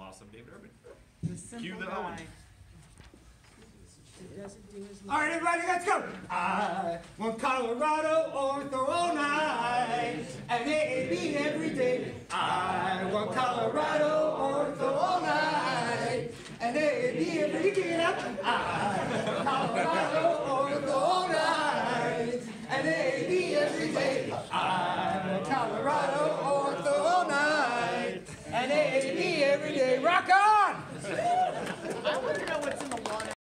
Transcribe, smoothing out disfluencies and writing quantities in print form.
awesome, David Urban. The simple Cue the guy. Owen. It doesn't do his All right, everybody, let's go. I want Colorado Ortho all night, and A&B every day. I want Colorado Ortho all night, and A&B every day. Get it up. I want Colorado Ortho all night, and A&B every day. I want Colorado Ortho all night, and A&B every day. Rock on!